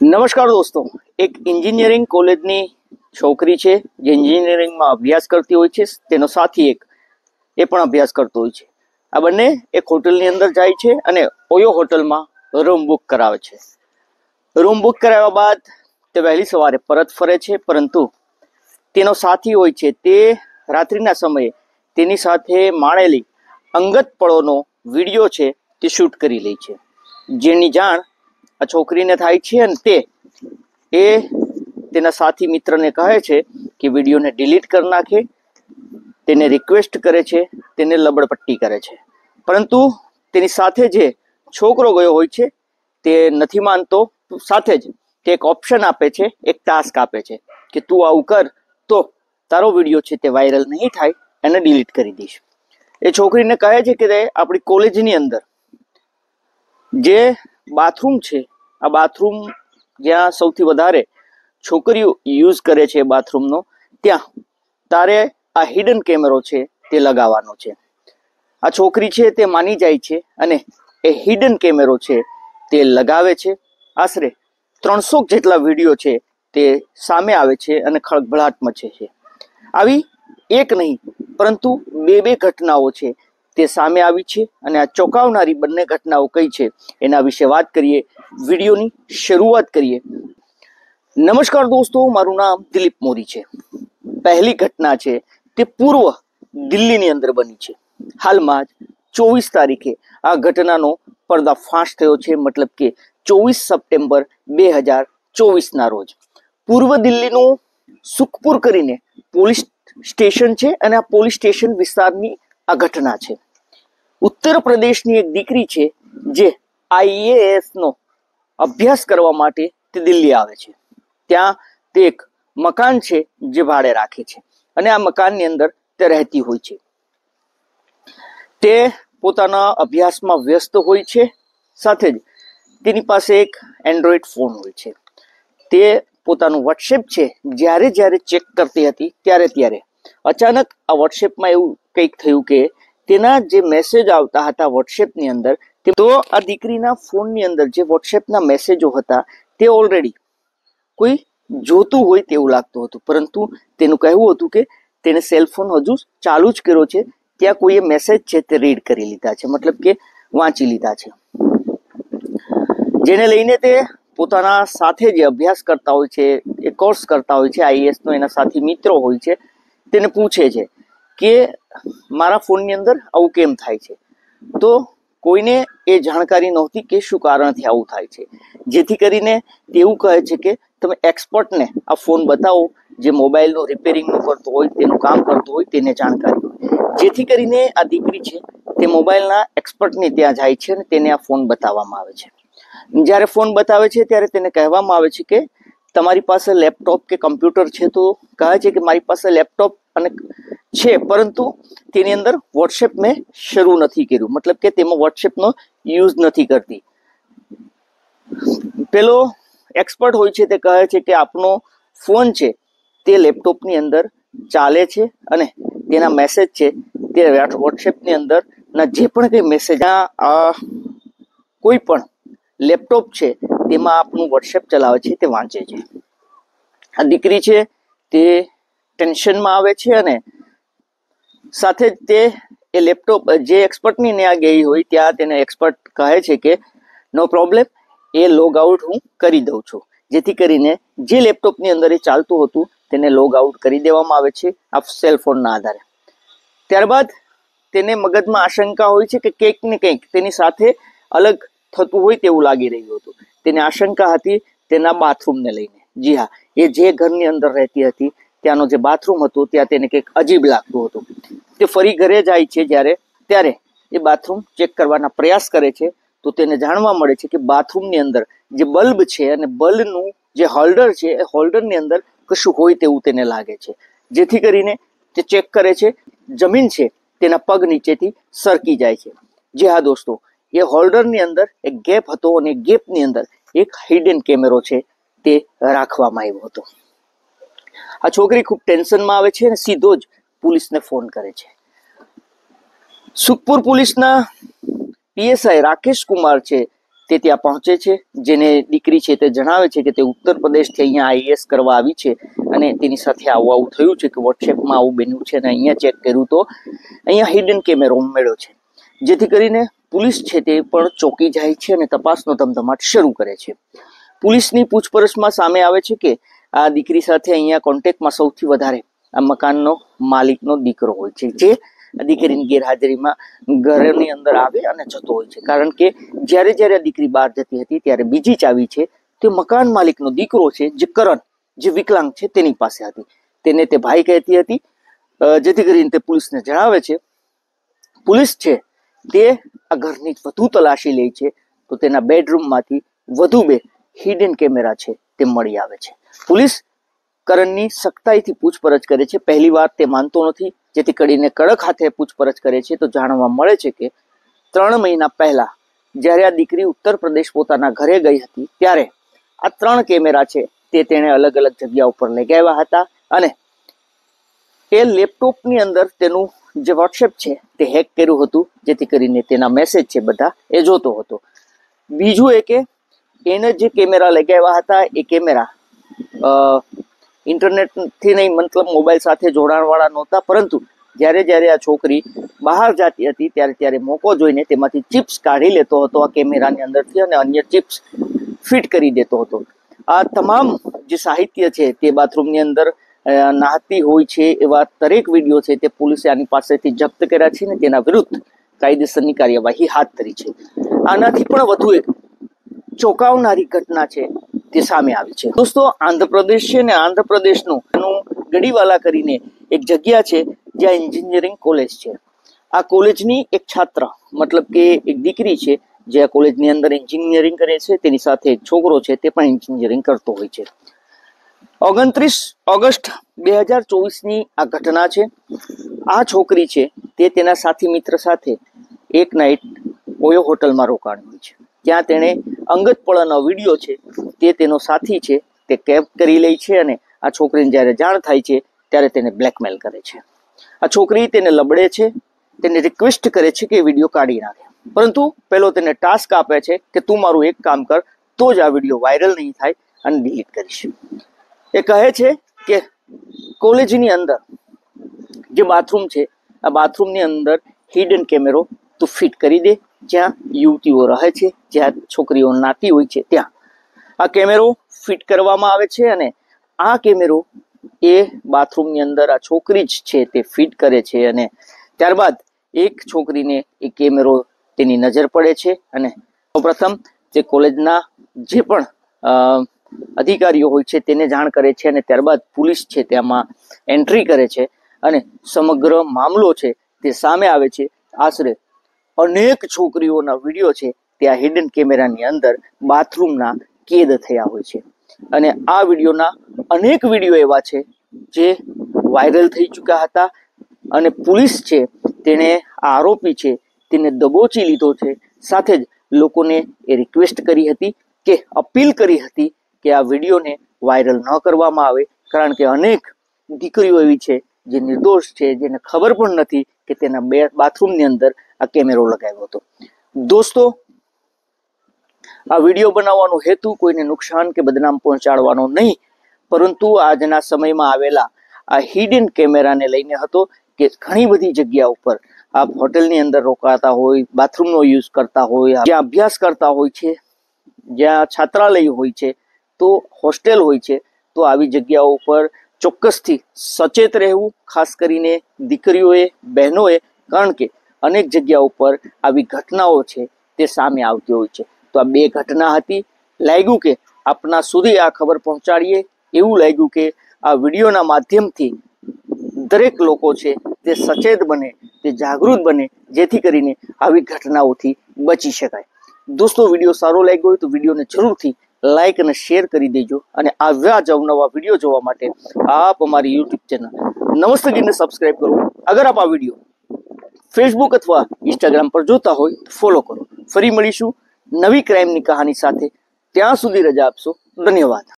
નમસ્કાર દોસ્તો, એક એન્જિનિયરિંગ કોલેજની છોકરી છે જે એન્જિનિયરિંગમાં અભ્યાસ કરતી હોય છે, તેનો સાથી એક એ પણ અભ્યાસ કરતો હોય છે. આ બંને એક હોટલની અંદર જાય છે અને ઓયો હોટલમાં રૂમ બુક કરાવે છે. રૂમ બુક કરાવ્યા બાદ તે વહેલી સવારે પરત ફરે છે, પરંતુ તેનો સાથી હોય છે તે રાત્રિના સમયે તેની સાથે માણેલી અંગત પળોનો વિડીયો છે તે શૂટ કરી લે છે, જેની જાણ આ છોકરીને થાય છે અને તે તેના સાથી મિત્રને કહે છે કે વિડીયોને ડિલીટ કરી નાખે. તેને રિક્વેસ્ટ કરે છે, તેને લબડપટ્ટી કરે છે, પરંતુ તેની સાથે જે છોકરો ગયો હોય છે તે નથી માનતો. સાથે જ તે એક ઓપ્શન આપે છે, એક ટાસ્ક આપે છે કે તું આવું કર તો તારો વિડીયો છે તે વાયરલ નહીં થાય, એને ડિલીટ કરી દઈશ. એ છોકરીને કહે છે કે આપણી કોલેજની અંદર જે બાથરૂમ છે, આ બાથરૂમ જ્યાં સૌથી વધારે છોકરીઓ યુઝ કરે છે બાથરૂમનો, ત્યાં તારે આ હિડન કેમેરો છે તે લગાવવાનો છે. આ છોકરી છે તે માની જાય છે અને એ હિડન કેમેરો છે તે લગાવે છે. આશરે 300 જેટલા વિડીયો છે તે સામે આવે છે અને ખળભળાટ મચે છે. આવી એક નહીં પરંતુ બે ઘટનાઓ છે તે સામે આવી છે અને આ ચોંકાવનારી બંને ઘટનાઓ કઈ છે એના વિશે વાત કરીએ. વિડીયોની શરૂઆત કરીએ. નમસ્કાર દોસ્તો, મારું નામ દિલીપ મોરી છે. પહેલી ઘટના છે તે પૂર્વ દિલ્હીની અંદર બની છે. હાલમાં જ 24 તારીખે આ ઘટનાનો પર્દાફાશ થયો છે, મતલબ કે 24 સપ્ટેમ્બર 2024ના રોજ પૂર્વ દિલ્હીનું સુખપુર કરીને પોલીસ સ્ટેશન છે અને આ પોલીસ સ્ટેશન વિસ્તારની આ ઘટના છે. ઉત્તર પ્રદેશની એક દીકરી છે જે IAS નો અભ્યાસ કરવા માટે તે દિલ્હી આવે છે. ત્યાં તે એક મકાન છે જે ભાડે રાખે છે અને આ મકાનની અંદર તે રહેતી હોય છે. તે પોતાના અભ્યાસમાં વ્યસ્ત હોય છે, સાથે જ તેની પાસે એક એન્ડ્રોઈડ ફોન હોય છે. તે પોતાનું વોટ્સએપ છે જ્યારે ચેક કરતી હતી ત્યારે અચાનક આ વોટ્સએપમાં એવું કંઈક થયું કે તેના જે મેસેજ આવતા હતા વોટ્સએપની અંદર, તો આ દીકરીના ફોનની અંદર જે વોટ્સએપના મેસેજો હતા તે ઓલરેડી કોઈ જોતું હોય તેવું લાગતું હતું, પરંતુ તેનું કહેવું હતું કે તેને સેલફોન હજુ ચાલુ જ કર્યો છે, ત્યાં કોઈએ મેસેજ છે તે રીડ કરી લીધા છે, મતલબ કે વાંચી લીધા છે. જેને લઈને તે પોતાના સાથે જે અભ્યાસ કરતા હોય છે, એ કોર્સ કરતા હોય છે IAS નો, એના સાથી મિત્રો હોય છે, તેને પૂછે છે કે મારા ફોનની અંદર આવું કેમ થાય છે. તો કોઈને એ જાણકારી નહોતી કે શું કારણથી આવું થાય છે, જેથી કરીને તે એવું કહે છે કે તમે એક્સપર્ટને આ ફોન બતાવો, જે મોબાઈલનું રિપેરિંગનું કરતો હોય, તેનું કામ કરતો હોય, તેને જાણકારી હોય. જેથી કરીને આ દીકરી છે તે મોબાઈલના એક્સપર્ટને ત્યાં જાય છે અને તેને આ ફોન બતાવવામાં આવે છે. જ્યારે ફોન બતાવે છે ત્યારે તેને કહેવામાં આવે છે કે તમારી પાસે લેપટોપ કે કમ્પ્યુટર છે, તો કહે છે કે મારી પાસે લેપટોપ અને છે, પરંતુ તેની અંદર વોટ્સએપ મેં શરૂ નથી કર્યું, મતલબ કે તેમાં વોટ્સએપનો યુઝ નથી કરતી. પેલો એક્સપર્ટ હોય છે તે કહે છે કે આપનો ફોન છે તે લેપટોપની અંદર ચાલે છે અને તેના મેસેજ છે તે વોટ્સએપની અંદર ના જે પણ કંઈ મેસેજ કોઈ પણ લેપટોપ છે તેમાં આપનું વોટ્સએપ ચલાવે છે તે વાંચે છે. આ દીકરી છે તે ટેન્શનમાં આવે છે અને સાથે જ તે એ લેપટોપ જે એક્સપર્ટની ત્યાં ગઈ હોય ત્યાં તેને એક્સપર્ટ કહે છે કે નો પ્રોબ્લેમ, એ લોગ આઉટ હું કરી દઉં છું, જેથી કરીને જે લેપટોપની અંદર એ ચાલતું હતું તેને લોગ આઉટ કરી દેવામાં આવે છે આ સેલફોનના આધારે. ત્યારબાદ તેને મગજમાં આશંકા હોય છે કે કંઈક ને કંઈક તેની સાથે અલગ થતું હોય તેવું લાગી રહ્યું હતું. તેને આશંકા હતી તેના બાથરૂમને લઈને. જી હા, એ જે ઘરની અંદર રહેતી હતી ત્યાંનો જે બાથરૂમ હતો ત્યાં તેને કંઈક અજીબ લાગતું હતું. તે ફરી ઘરે જાય છે ત્યારે એ બાથરૂમ ચેક કરવાના પ્રયાસ કરે છે, તો તેને જાણવા મળે છે કે બાથરૂમની અંદર જે બલ્બ છે અને બલ્બનું જે હોલ્ડર છે એ હોલ્ડરની અંદર કશું હોય તેવું તેને લાગે છે. જેથી કરીને તે ચેક કરે છે, જમીન છે તેના પગ નીચેથી સરકી જાય છે. જી હા દોસ્તો, એ હોલ્ડરની અંદર એક ગેપ હતો અને ગેપની અંદર એક હિડન કેમેરો છે તે રાખવામાં આવ્યો હતો. આ છોકરી ખૂબ ટેન્શનમાં આવે છે અને સીધો જ પોલીસને ફોન કરે છે. સુખપુર પોલીસના PSI રાકેશ કુમાર છે તે ત્યાં પહોંચે છે, જેને દીકરી છે તે જણાવે છે કે તે ઉત્તર પ્રદેશથી અહીંયા IAS કરવા આવી છે અને તેની સાથે આવું થયું છે કે વોટ્સએપમાં આવું બન્યું છે અને અહીંયા ચેક કર્યું તો અહીંયા હિડન કેમેરો મળ્યો છે, જેથી કરીને પોલીસ છે તે પણ ચોંકી જાય છે અને તપાસનો ધમધમાટ શરૂ કરે છે. પોલીસની પૂછપરછમાં સામે આવે છે કે આ દીકરી સાથે અહીંયા કોન્ટેક્ટમાં સૌથી વધારે આ મકાનનો માલિકનો દીકરો હોય છે, જે દીકરીની ગેરહાજરીમાં ઘરની અંદર આવે અને જતો હોય છે. કારણ કે જ્યારે આ દીકરી બહાર જતી હતી ત્યારે બીજી ચાવી છે તે મકાન માલિકનો દીકરો છે, જે કરણ, જે વિકલાંગ છે તેની પાસે હતી. તેને તે ભાઈ કહેતી હતી, જેથી કરીને તે પોલીસને જણાવે છે. પોલીસ છે તે આ ઘરની વધુ તલાશી લે છે તો તેના બેડરૂમમાંથી વધુ 2 હિડન કેમેરા છે તે મળી આવે છે. પોલીસ કરણની સખ્તાઈથી પૂછપરછ કરે છે. પહેલી વાર તે માનતો નથી, જેથી કરીને કડક હાથે પૂછપરછ કરે છે તો જાણવા મળે છે કે 3 મહિના પહેલા જ્યારે આ દીકરી ઉત્તર પ્રદેશ પોતાના ઘરે ગઈ હતી ત્યારે આ 3 કેમેરા છે તે તેણે અલગ અલગ જગ્યા ઉપર લગાવ્યા હતા અને એ લેપટોપની અંદર તેનું જે વોટ્સએપ છે તે હેક કર્યું હતું, જેથી કરીને તેના મેસેજ છે બધા એ જોતો હતો. બીજું એ કે એને જે કેમેરા લગાવ્યા હતા એ કેમેરા ઇન્ટરનેટથી નહીં, મતલબ મોબાઈલ સાથે જોડાણવાળા નહોતા, પરંતુ જ્યારે આ છોકરી બહાર જતી હતી ત્યારે મોકો જોઈને તેમાંથી ચિપ્સ કાઢી લેતો હતો આ કેમેરાની અંદરથી અને અન્ય ચિપ્સ ફિટ કરી દેતો હતો. આ તમામ જે સાહિત્ય છે તે બાથરૂમની અંદર નાહતી હોય છે એવા દરેક વિડીયો છે તે પોલીસે આની પાસેથી જપ્ત કર્યા છે અને તેના વિરુદ્ધ કાયદેસરની કાર્યવાહી હાથ ધરી છે. આનાથી પણ વધુ એક ચોંકાવનારી ઘટના છે તે સામે આવી છે. દોસ્તો, આંધ્રપ્રદેશ છે ને આંધ્રપ્રદેશનું ગડીવાલા કરીને એક જગ્યા છે જ્યાં એન્જિનિયરિંગ કોલેજ છે. આ કોલેજની એક છાત્ર, મતલબ કે એક દીકરી છે જે આ કોલેજની અંદર એન્જિનિયરિંગ કરે છે, તેની સાથે એક છોકરો છે તે પણ એન્જિનિયરિંગ કરતો હોય છે. 29 ઓગસ્ટ 2024ની આ ઘટના છે. આ છોકરી છે તે તેના સાથી મિત્ર સાથે એક નાઇટ ઓયો હોટલમાં રોકાણ હોય છે. ત્યાં તેણે અંગત પળનો વિડીયો છે તે તેનો સાથી છે તે કેપ કરી લે છે અને આ છોકરીને જ્યારે જાણ થાય છે ત્યારે તેને બ્લેકમેલ કરે છે. આ છોકરી તેને લબડે છે, તેને રિક્વેસ્ટ કરે છે કે વિડીયો કાઢી નાખે, પરંતુ પેલો તેને ટાસ્ક આપે છે કે તું મારું એક કામ કર તો જ આ વિડીયો વાયરલ નહીં થાય અને ડિલીટ કરીશ. એ કહે છે કે કોલેજની અંદર જે બાથરૂમ છે આ બાથરૂમની અંદર હિડન કેમેરો તું ફિટ કરી દે, જ્યાં યુવતીઓ રહે છે, જ્યાં છોકરીઓ નાતી હોય છે ત્યાં આ કેમેરો ફિટ કરવામાં આવે છે અને આ કેમેરો એ બાથરૂમની અંદર આ છોકરી જ છે તે ફિટ કરે છે અને ત્યારબાદ એક છોકરીને એ કેમેરો તેની નજર પડે છે અને સૌપ્રથમ તે કોલેજના જે પણ અધિકારીઓ હોય છે તેને જાણ કરે છે અને ત્યારબાદ પોલીસ છે તેમાં એન્ટ્રી કરે છે અને સમગ્ર મામલો છે તે સામે આવે છે. આશરે અનેક છોકરીઓના વિડીયો છે તે આ હિડન કેમેરાની અંદર બાથરૂમના કેદ થયા હોય છે અને આ વિડીયોના અનેક વિડીયો એવા છે જે વાયરલ થઈ ચૂક્યા હતા અને પોલીસ છે તેણે આ આરોપી છે તેને દબોચી લીધો છે. સાથે જ લોકોને એ રિક્વેસ્ટ કરી હતી કે અપીલ કરી હતી કે આ વિડીયોને વાયરલ ન કરવામાં આવે, કારણ કે અનેક દીકરીઓ એવી છે જે નિર્દોષ છે, જેને ખબર પણ નથી કે તેના બાથરૂમની અંદર આ કેમેરો લગાવ્યો હતો. દોસ્તો, આ વિડીયો બનાવવાનો હેતુ કોઈને નુકસાન કે બદનામ પહોંચાડવાનો નહીં, પરંતુ આજના સમયમાં આવેલા આ હિડન કેમેરાને લઈને હતો કે ઘણી બધી જગ્યા ઉપર આપ હોટલની અંદર રોકાતા હોય, બાથરૂમનો યુઝ કરતા હોય, જ્યાં અભ્યાસ કરતા હોય છે, જ્યાં છાત્રાલય હોય છે, તો હોસ્ટેલ હોય છે, તો આવી જગ્યાઓ ઉપર ચોક્કસથી સચેત રહેવું, ખાસ કરીને દીકરીઓએ, બહેનોએ, કારણ કે અનેક જગ્યા ઉપર આવી ઘટનાઓ છે તે સામે આવતી હોય છે. તો આ 2 ઘટના હતી. લાગ્યું કે આપના સુધી આ ખબર પહોંચાડીએ, એવું લાગ્યું કે આ વિડીયોના માધ્યમથી દરેક લોકો છે તે સચેત બને, તે જાગૃત બને, જેથી કરીને આવી ઘટનાઓથી બચી શકાય. દોસ્તો, વિડીયો સારો લાગ્યો હોય તો વિડીયોને જરૂરથી લાઈક અને શેર કરી દેજો અને આવા જ અવનવા વિડીયો જોવા માટે આપ અમારી યુટ્યુબ ચેનલ નમસ્તે ગીરને સબસ્ક્રાઇબ કરો. અગર આપ આ વિડીયો ફેસબુક અથવા ઇન્સ્ટાગ્રામ પર જોતા હોય તો ફોલો કરો. ફરી મળીશું નવી ક્રાઇમની કહાની સાથે. ત્યાં સુધી રજા આપશો. ધન્યવાદ.